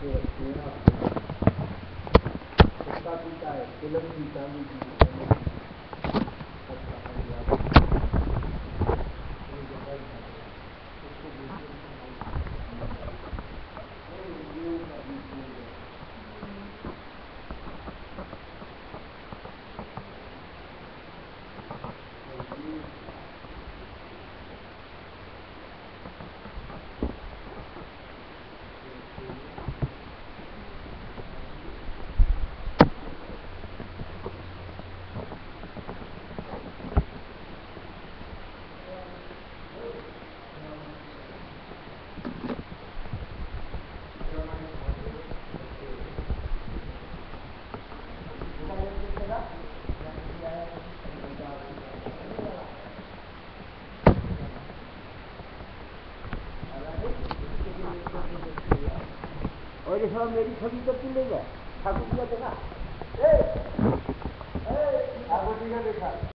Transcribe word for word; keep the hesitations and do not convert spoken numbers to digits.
उसका पिता है तिलक जी चांदी जी और ये सब मेरी छवि तो तू ले जा ठाकुर जी का देखा ठाकुर जी का देखा